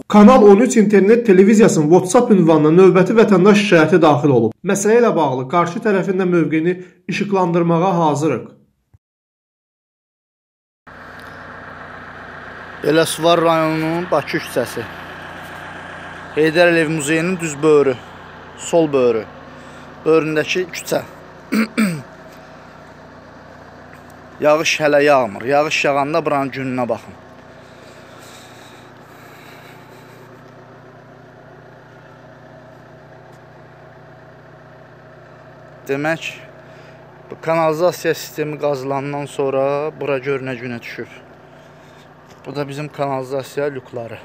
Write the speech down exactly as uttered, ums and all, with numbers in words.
Kanal on üç internet televiziyasının WhatsApp ünvanına növbəti vətəndaş şikayəti daxil olub. Məsələ ilə bağlı qarşı tərəfin də mövqeyini işıqlandırmağa hazırıq. Beləsuvar rayonunun Bakı küçəsi. Heydər Əliyev Muzeyinin düz böyrü, sol böyrü, böyründəki küçə. Yağış hələ yağmır. Yağış yağanda buranın gününə baxın. Demək, bu kanalizasiya sistemi qazılandan sonra bura gör nə günə düşüb. Bu da bizim kanalizasiya lükları.